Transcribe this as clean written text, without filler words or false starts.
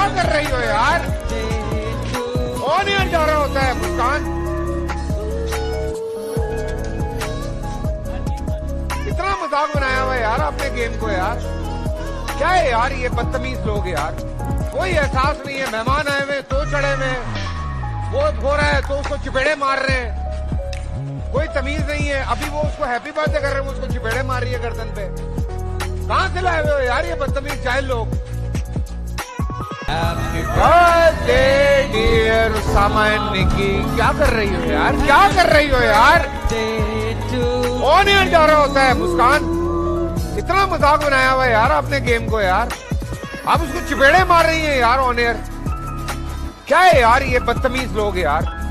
क्या कर रही हो यार? ऑनियन जा रहा होता है मुस्कान। इतना मजाक बनाया हुआ है यार आपने गेम को यार। क्या है यार ये बदतमीज लोग यार। कोई एहसास नहीं है, मेहमान आए हुए तो चढ़े हुए, वो हो रहा है तो उसको चिपेड़े मार रहे हैं। कोई तमीज नहीं है। अभी वो उसको हैप्पी बर्थडे कर रहे हैं, वो उसको चिपेड़े मार रही है गर्दन पे। कहां से लाए हुए हो यार ये बदतमीज जाहिल लोग? Happy birthday dear Usama and Nikki. क्या कर रही हो यार? क्या कर रही हो यार? ऑनियन जा रहा होता है मुस्कान। इतना मजाक बनाया हुआ है यार आपने गेम को यार। आप उसको चिपेड़े मार रही हैं यार ऑनियर। क्या है यार ये बदतमीज लोग यार।